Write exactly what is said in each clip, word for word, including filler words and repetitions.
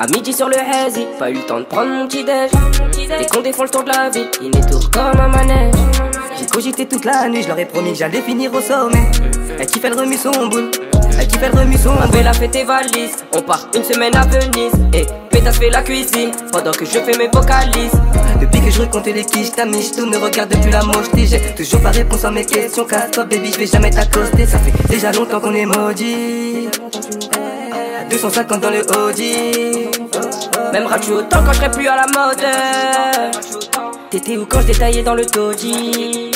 À midi sur le hazy, pas eu le temps de prendre mon petit déj. Les condés font le tour de la ville, il est tour comme un manège. J'ai cogité toute la nuit, je leur ai promis que j'allais finir au sommet. Elle kiffait le remis son boule, elle kiffait le remis son boule. On fait la fête et valise, on part une semaine à Venise. Et pétasse fait la cuisine, pendant que je fais mes vocalises. Depuis que je recompte les quiches, ta miche, tout ne regarde plus la mocheté. J'ai toujours pas réponse à mes questions, casse-toi baby, je vais jamais t'accoster. Ça fait déjà longtemps qu'on est maudit, deux cent cinquante dans le Audi. Même rachu autant quand je serai plus à la mode. T'étais où quand je détaillais dans le taudis?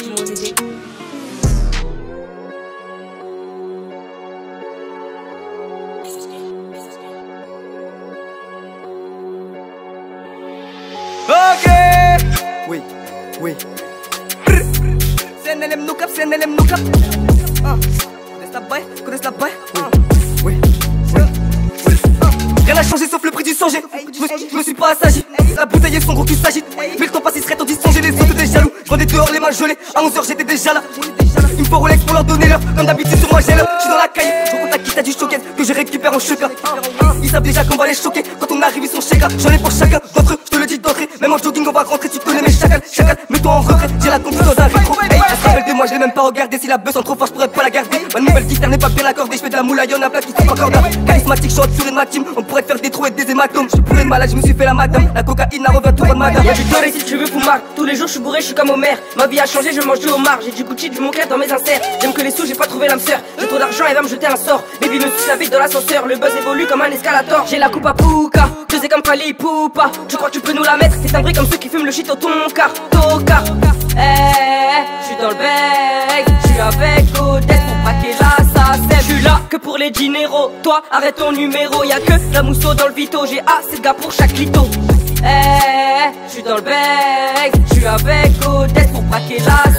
Ok. Oui, oui. C N L M no cap, C N L M no cap. Ah, connaissez la baille, connaissez la baille. Oui, oui, oui, oui. Rien n'a changé sauf le prix du sang. Je me, je me suis pas assagi. La bouteille et son gros qui s'agite. Mais le temps passe, il serait temps d'y songer. Les autres des jaloux. Je vendais dehors les mains gelées. À onze heures j'étais déjà là. Il me faut Rolex pour leur donner l'heure. Comme d'habitude sur moi j'ai l'heure. Je suis dans la caille. Je recontacte qui t'a du choquette que je récupère en cheka. Ils savent déjà qu'on va les choquer. Quand on arrive ils sont cheka. J'en ai pour chacun d'entre eux. Je te le dis d'entrée. Même en jogging on va rentrer. Tu connais mes chacals. Chacal, mets-toi en retrait. J'ai la confiance dans un rétro. Hey, elle se rappelle de moi, je l'ai même pas regardé. Si la buzz en trop fort, je pourrais pas la garder. Ma nouvelle guitare n'est pas bien accordée. Je fais de la moula, y'en a plein qui sont encore là. Charismatique, je suis de ma team. On pourrait te faire des trous et des hématomes. Je suis bourré de malade, je me suis fait la madame. La cocaïne a revient tout de madame. Y'a du beurre si tu veux fumar. Tous les jours je suis bourré, je suis comme Homer. Ma vie a changé, je mange du homard. J'ai du Gucci, du Moncler dans mes inserts. J'aime que les sous, j'ai pas trouvé l'âme sœur. J'ai trop d'argent, elle va me jeter un sort. Baby me suce la vie dans l'ascenseur. Le buzz évolue comme un escalator. J'ai la coupe à Pouka, je sais comme Fali Poupa. Tu crois que tu peux nous la mettre? T'es timbré comme ceux qui fument le shit au tonka. Toka. Eh, je suis dans le bec, je suis avec Odette pour braquer la sacelle. Je suis là que pour les dineros. Toi, arrête ton numéro. Y'a que la mousseau dans le vito. J'ai assez de gars pour chaque lito. Eh, je suis dans le bec, je suis avec Odette pour braquer la